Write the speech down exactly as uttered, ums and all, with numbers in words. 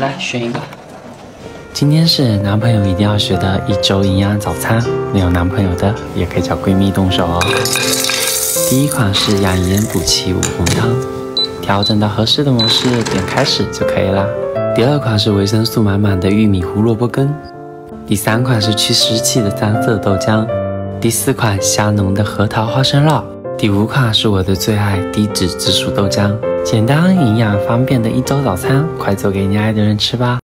来选一个。 今天是男朋友一定要学的一周营养早餐，没有男朋友的也可以找闺蜜动手哦。第一款是养颜补气五红汤，调整到合适的模式，点开始就可以啦。第二款是维生素满满的玉米胡萝卜羹。第三款是去湿气的三色豆浆。第四款香浓的核桃花生酪。第五款是我的最爱低脂紫薯豆浆。简单、营养、方便的一周早餐，快做给你爱的人吃吧！